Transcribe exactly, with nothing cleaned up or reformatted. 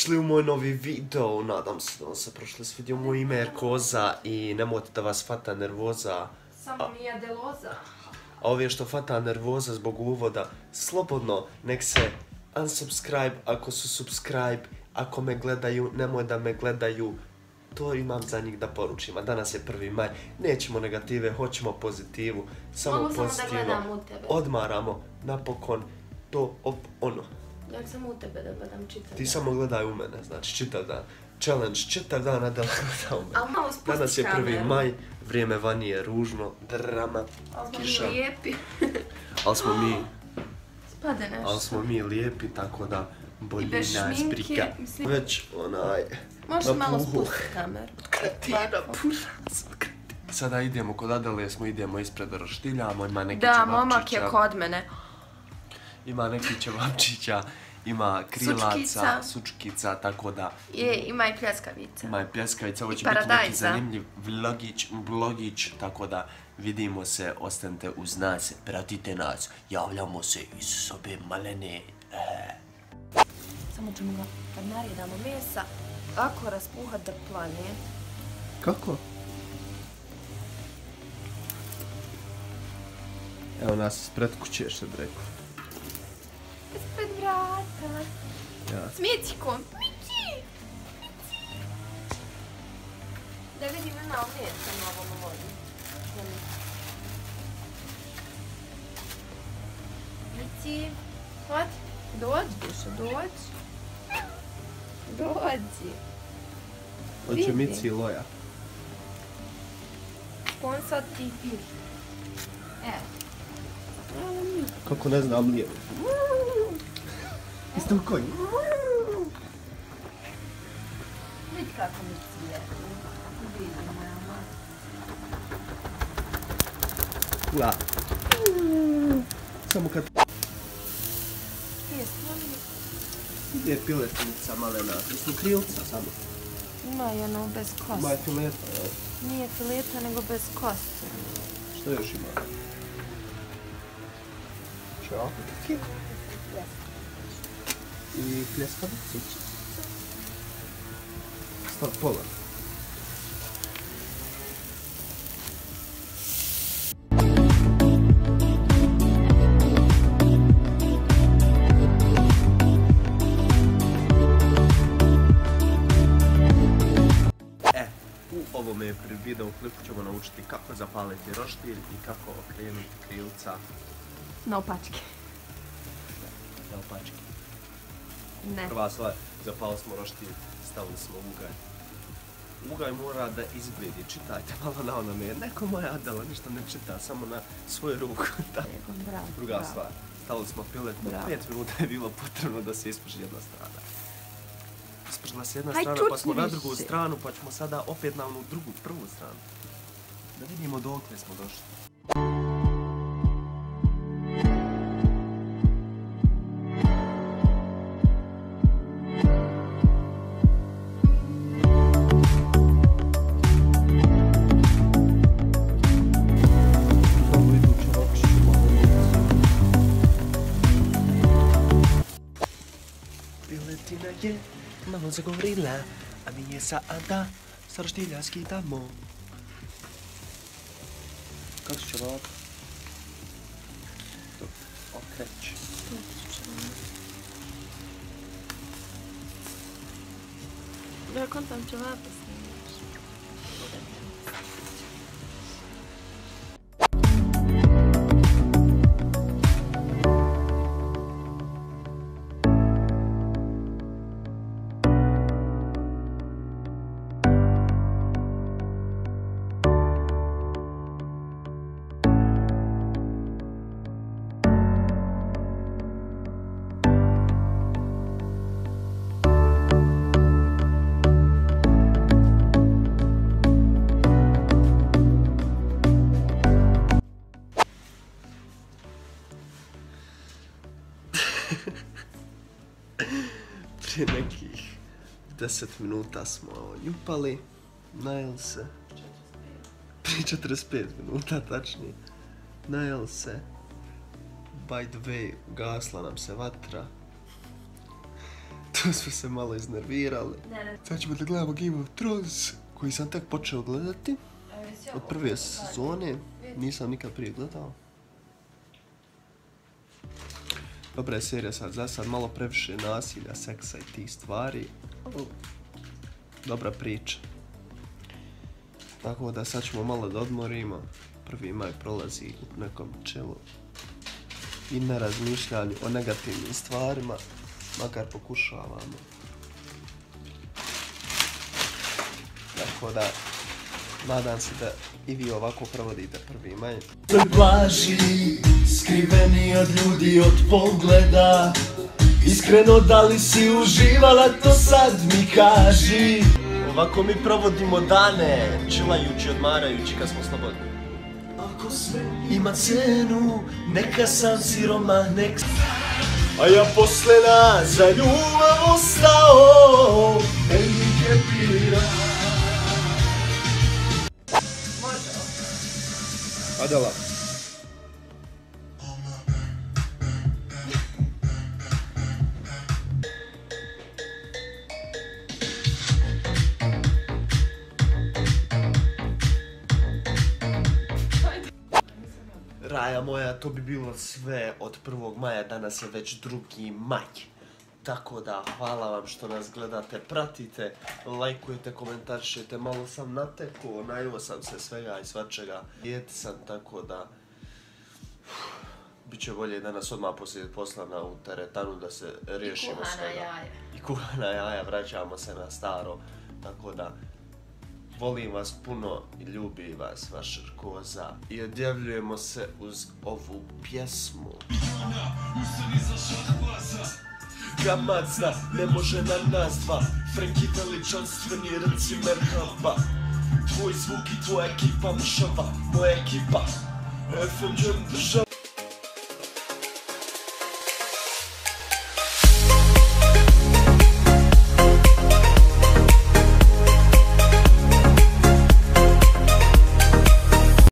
Dobrodošli u moj novi video, nadam se da vam se prošli svidio. Moje ime je Koza i nemojte da vas fata nervoza. Samo mi je deloza. A ovi što fata nervoza zbog uvoda, slobodno nek se unsubscribe ako su subscribe, ako me gledaju, nemoj da me gledaju. To imam za njih da poručim, a danas je prvi maj, nećemo negative, hoćemo pozitivu, samo Mogu samo da pozitivno, gledam u tebe. odmaramo, napokon, to op, ono. Ja samo u tebe da gledam čitav dan. Ti samo gledaj u mene, znači čitav dan. Challenge, čitav dan Adela gleda u mene. Al malo spusti Danas je prvi kameru. maj, vrijeme vani je ružno, drama, Al smo kiša. mi lijepi. Ali smo mi, Spade nešto. ali smo mi lijepi, tako da I bolji bez nas šminke, briga. mislim- Već onaj, Možda na malo puhu. spusti kameru. Kretina, Ovako. purac, kretina. Sada idemo kod Adele, smo idemo ispred roštiljamo, ima neki Da, čevapčića. momak je kod mene. Ima neki čevapčića, ima krilaca, Sučkica. sučkica, tako da Je, ima i pljeskavica. ima i pljeskavica, ovo I će biti neki paradajza. zanimljiv vlogić, blogić, tako da vidimo se, ostanite uz nas, pratite nas, javljamo se iz sobe malene. E. Samo ćemo ga, kad naredamo mesa, ako raspuhat da plane. Kako? Evo nas ispred kuće, što bi rekao. Ispred vrata. Ja. S Micikom. Mici! Mici! Da vidim ima mesa na ovom vodi. Mici, hod, dođi duše, dođi. Dođi. Hoće Vidi. Mici i Loja. On sad ti piš. Evo. Evo mi. Kako ne znam lijevo. Istom konj. Vidi kako Mici je. Vidi moja mama. Ja. Samo kad Ti je stvarno. ide piletnica malena, mislim krilca samo. Ima je ono bez kosti. Ima je fileta, evo. Nije fileta nego bez kosti. Što još ima? Čao. I pljeskavice. Stav pola. E, u ovome video klipu ćemo naučiti kako zapaliti roštilj i kako okrenuti krilca Na opačke. na opačke. Ne. Prva stvar, zapali smo roštilj, stavili smo ugaj. Ugaj mora da izgledi, čitajte malo na onome, neko moja Adela ništa ne čita, samo na svoju ruku. Da. Bravo, Druga bravo. stvar, stavili smo piletnu, Bravo. pet minuta je bilo potrebno da se isprži jedna strana. Ispržila se jedna Aj, strana, pa čucni smo na više. drugu stranu, pa ćemo sada opet na onu drugu, prvu stranu. Da vidimo dokle smo došli. Piletina je malo zagovorila, a mi je sada sa roštilja skidamo. Kako će ovako? To okreći. Da kontam ćevapa snimaš. Prije nekih deset minuta smo jupali, najeli se. Prije četrdeset pet minuta tačnije. Najeli se. By the way, gasla nam se vatra. Tu smo se malo iznervirali. Ne, ne. Sad ćemo da gledamo Game of Thrones, koji sam tek počeo gledati. Od prve sezone. Nisam nikad prije gledao. Dobra je serija sad, za sad malo previše nasilja, seksa i tih stvari. Dobra priča. Tako da sad ćemo malo da odmorimo. Prvi maj prolazi u nekom čelu i na razmišljanju o negativnim stvarima, makar pokušavamo. Tako da, nadam se da i vi ovako provodite prvi maj. Na plaži, skriveni od ljudi, od pogleda. Iskreno, da li si uživala, to sad mi kaži. Ovako mi provodimo dane, čilajući, odmarajući kad smo slobodni. Ako sve ima cenu, neka sam siromah, nek... A ja posle nas za ljubav ostao. Hendikepira. Adela. Raja moja, to bi bilo sve od prvog maja, danas je već drugi maj. Tako da, hvala vam što nas gledate, pratite, lajkujete, komentarišete, malo sam natekao, najivo sam se svega i svačega. Dijete sam, tako da... Biće bolje da nas odmah poslije poslana u teretanu da se riješimo kuhana svega. jaja. I kuhana jaja, vraćamo se na staro, tako da... Volim vas puno i ljubi vas vaša koza i odjavljujemo se uz ovu pjesmu. Kamazna, ne može na nas dva, Frenki veličanstveni, reci merhaba. Tvoj zvuk i tvoja ekipa mšava, moja ekipa F M Jam država.